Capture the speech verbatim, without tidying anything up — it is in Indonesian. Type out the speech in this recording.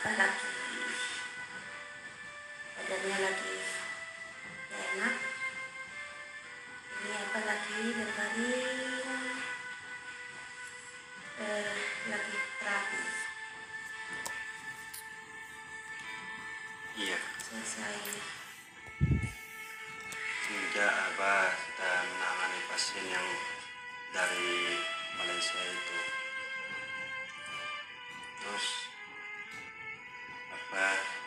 apa lagi badannya lagi gak enak, ini apa lagi berbaring eh, lagi terapi. Iya, Selesai. semenjak Abah sudah menangani pasien yang dari Malaysia itu, terus apa